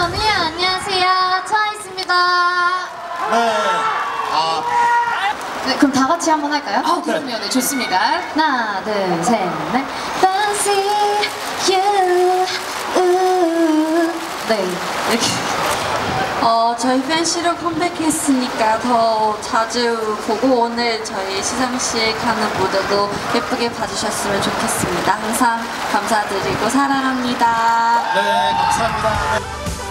네, 안녕하세요. 트와이스입니다. 네. 네, 그럼 다 같이 한번 할까요? 그럼요. 네, 좋습니다. 하나, 둘, 셋, 넷. Fancy you. 네, 이렇게. 저희 팬시로 컴백했으니까 더 자주 보고 오늘 저희 시상식 하는 무대도 예쁘게 봐주셨으면 좋겠습니다. 항상 감사드리고 사랑합니다. 네, 감사합니다.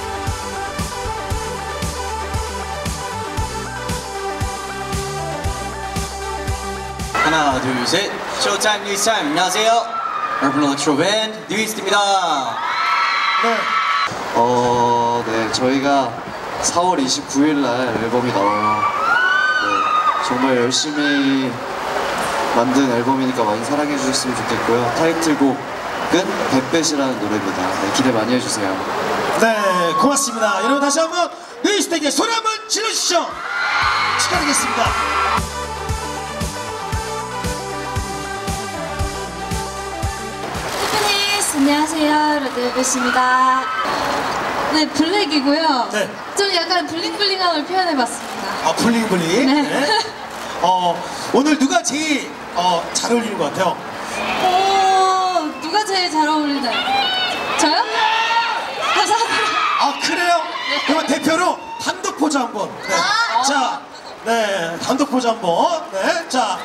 하나 둘 셋 쇼타임 뉴스타임 안녕하세요 여러분 러트로 밴드 뉴이스트입니다. 네. 네, 저희가 4월 29일 날 앨범이 나와요. 네, 정말 열심히 만든 앨범이니까 많이 사랑해 주셨으면 좋겠고요. 타이틀곡은 뱃뱃이라는 노래입니다. 네, 기대 많이 해주세요. 네, 고맙습니다. 여러분 다시 한번 뉴이스트에게 소리 한번 질러주시죠. 축하드리겠습니다. 티ffany's 안녕하세요. 레드벨벳입니다. 네, 블랙이고요. 네. 좀 약간 블링블링함을 표현해봤습니다. 블링블링. 네. 오늘 누가 제일 잘 어울리는 것 같아요? 누가 제일 잘 어울리나요? 저요? 감사합니다. 그래요? 그러면 대표로 단독 포즈 한번. 네. 자, 네, 단독 포즈 한번. 네, 자,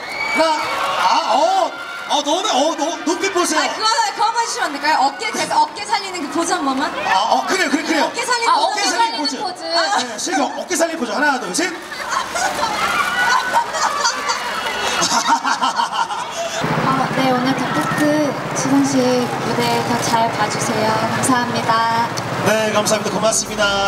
너네, 눈빛 보세요. 그거만 해주시면 안 될까요? 어깨 살리는 그 포즈 한 번만? 그래요. 어깨 살리는 어깨 살리는 포즈. 네, 실경 어깨 살리는 포즈. 하나, 둘, 셋. 네, 오늘 더프트 시상식 무대 더 잘 봐주세요. 감사합니다. 네, 감사합니다. 고맙습니다.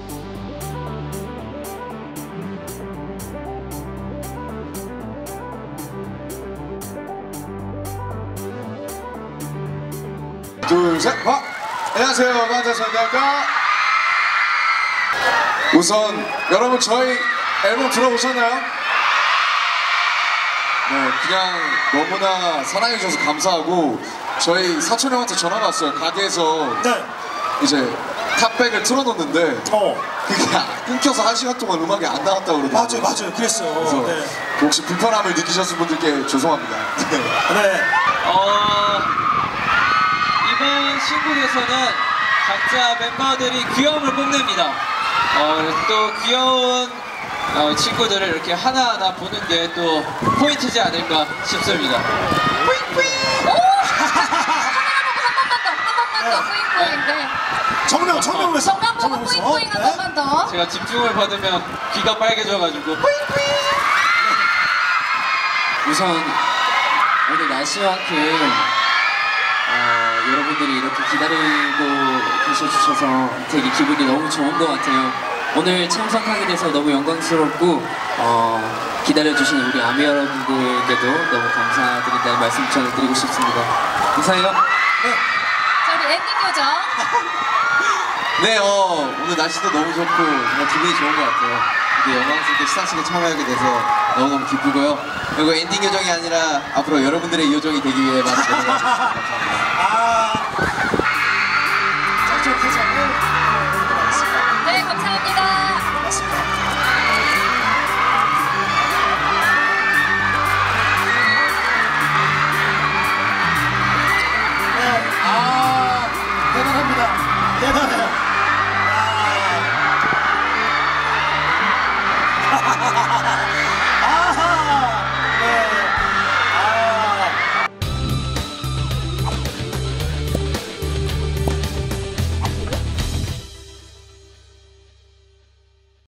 둘, 셋, 안녕하세요. 반갑습니다. 우선 여러분 저희 앨범 들어보셨나요? 네, 그냥 너무나 사랑해주셔서 감사하고 저희 사촌 형한테 전화가 왔어요. 가게에서 네. 이제 탑백을 틀어놓는데 그게 끊겨서 1시간 동안 음악이 안 나왔다고 그러더라고요. 맞아요. 그랬어요. 그래서 네. 혹시 불편함을 느끼셨을 분들께 죄송합니다. 네. 네. 이번 신곡에서는 각자 멤버들이 귀여움을 뽐냅니다. 또 귀여운 친구들을 이렇게 하나하나 보는 게 또 포인트지 않을까 싶습니다. 한 번만 더, 뿌잉뿌잉. 네. 정명에서. 정면 보고 뿌잉뿌잉 한 번만 더. 제가 집중을 받으면 귀가 빨개져가지고 우선 오늘 날씨만큼 여러분들이 이렇게 기다리고 계셔주셔서 되게 기분이 너무 좋은 것 같아요. 오늘 참석하게 돼서 너무 영광스럽고 기다려주신 우리 아미 여러분들께도 너무 감사드린다는 말씀 전해드리고 싶습니다. 감사해요. 자, 우리 엔딩 요정. 네, 오늘 날씨도 너무 좋고 정말 기분이 좋은 것 같아요. 이렇게 영광스럽게 시상식에 참여하게 돼서 너무너무 기쁘고요. 그리고 엔딩 요정이 아니라 앞으로 여러분들의 요정이 되기 위해 많은 노력을 하겠습니다. 감사합니다.